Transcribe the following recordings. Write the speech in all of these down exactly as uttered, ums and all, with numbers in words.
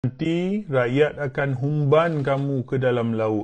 Nanti rakyat akan humban kamu ke dalam laut.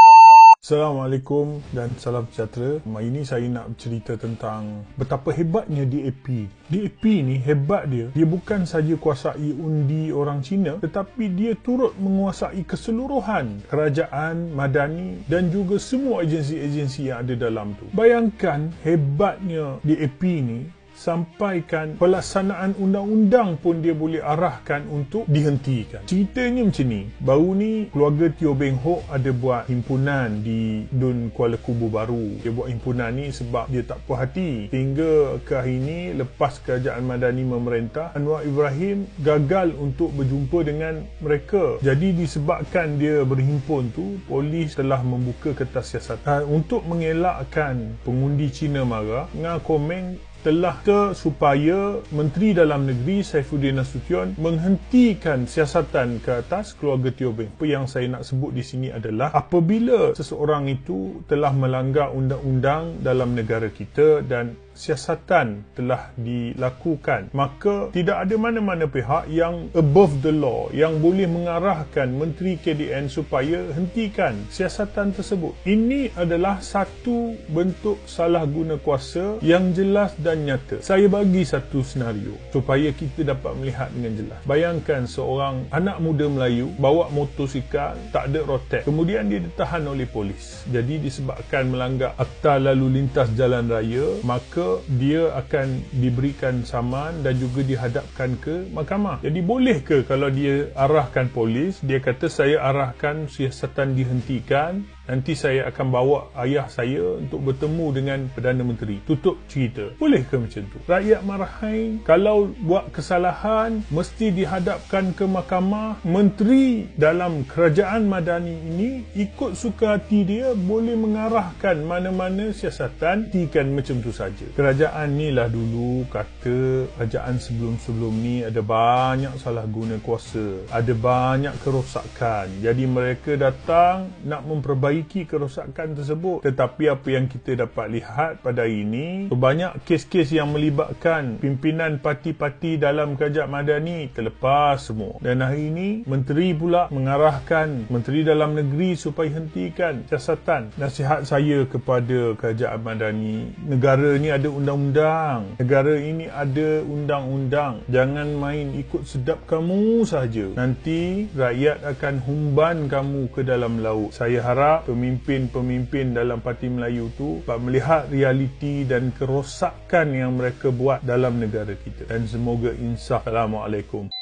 Assalamualaikum dan salam sejahtera. Hari ini saya nak bercerita tentang betapa hebatnya D A P. D A P ni hebat dia. Dia bukan saja kuasai undi orang Cina, tetapi dia turut menguasai keseluruhan kerajaan, madani dan juga semua agensi-agensi yang ada dalam tu. Bayangkan hebatnya D A P ni, sampaikan pelaksanaan undang-undang pun dia boleh arahkan untuk dihentikan. Ceritanya macam ni. Baru ni keluarga Teo Beng Hock ada buat himpunan di Dun Kuala Kubu Baru. Dia buat himpunan ni sebab dia tak puas hati. Hingga ke hari ni, lepas kerajaan madani memerintah, Anwar Ibrahim gagal untuk berjumpa dengan mereka. Jadi disebabkan dia berhimpun tu, polis telah membuka kertas siasatan untuk mengelakkan pengundi Cina marah. Ngah Komeng telah ke supaya Menteri Dalam Negeri Saifuddin Nasution menghentikan siasatan ke atas keluarga Teo Beng. Apa yang saya nak sebut di sini adalah apabila seseorang itu telah melanggar undang-undang dalam negara kita dan siasatan telah dilakukan, maka tidak ada mana-mana pihak yang above the law yang boleh mengarahkan Menteri K D N supaya hentikan siasatan tersebut. Ini adalah satu bentuk salah guna kuasa yang jelas dan nyata. Saya bagi satu senario supaya kita dapat melihat dengan jelas. Bayangkan seorang anak muda Melayu bawa motosikal tak ada rotek, kemudian dia ditahan oleh polis. Jadi disebabkan melanggar Akta Lalu Lintas Jalan Raya, maka dia akan diberikan saman dan juga dihadapkan ke mahkamah. Jadi boleh ke kalau dia arahkan polis, dia kata saya arahkan siasatan dihentikan, nanti saya akan bawa ayah saya untuk bertemu dengan Perdana Menteri. Tutup cerita. Boleh ke macam tu? Rakyat marahai kalau buat kesalahan mesti dihadapkan ke mahkamah. Menteri dalam kerajaan madani ini ikut suka hati dia boleh mengarahkan mana-mana siasatan, hentikan macam tu saja. Kerajaan ni lah dulu kata kerajaan sebelum-sebelum ni ada banyak salah guna kuasa, ada banyak kerosakan. Jadi mereka datang nak memperbaiki kerosakan tersebut. Tetapi apa yang kita dapat lihat pada hari ini, banyak kes-kes yang melibatkan pimpinan parti-parti dalam kerajaan madani terlepas semua. Dan hari ini menteri pula mengarahkan Menteri Dalam Negeri supaya hentikan siasatan. Nasihat saya kepada kerajaan madani, negara ni ada undang-undang. Negara ini ada undang-undang. Jangan main ikut sedap kamu saja. Nanti rakyat akan humban kamu ke dalam laut. Saya harap pemimpin-pemimpin dalam Parti Melayu tu dapat melihat realiti dan kerosakan yang mereka buat dalam negara kita. Dan semoga insaf. Assalamualaikum.